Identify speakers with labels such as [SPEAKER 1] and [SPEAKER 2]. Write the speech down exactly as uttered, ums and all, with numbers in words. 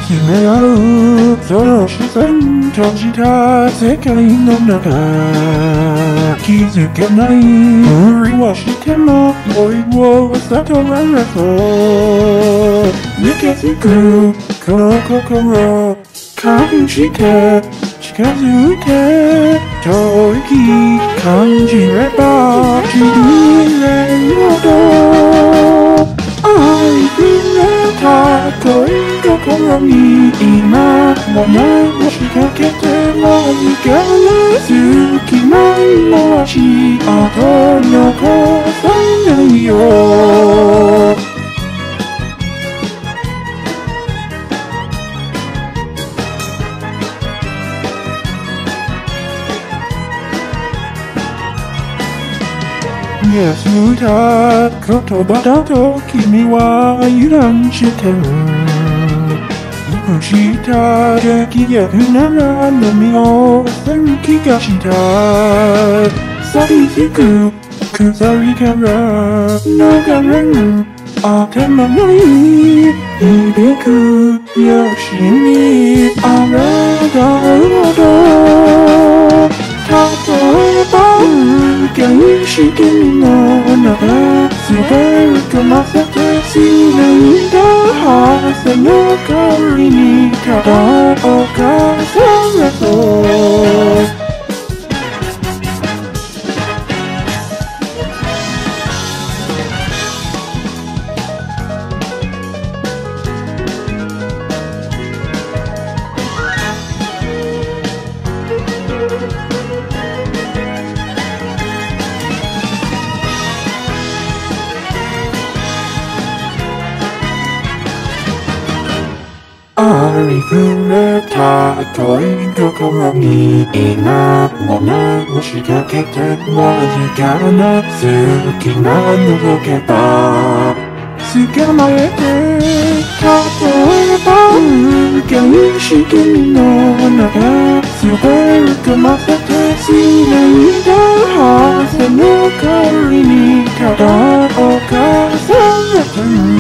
[SPEAKER 1] め合うその視線閉じた世界の中気づけない無理はしても恋を悟られそう抜けつくこの心感じて近づいて遠い気感じればちぎれるほど愛触れた恋心に今も何を仕掛けてわずかな隙間にも足跡残さないよ安いた言葉だと君は油断してる残した激逆なら飲みをせる気がした寂しく鎖から逃れる頭のいい響くよしにあらがうほど例えば無し君の中滑り込ませて死んだ汗の代わりにただ犯されそうありふれた恋心に今も何を仕掛けてわずかな隙間覗けば捕まえて例えば無し君の中滑り込ませて死んだ汗の代わりにただ犯されてる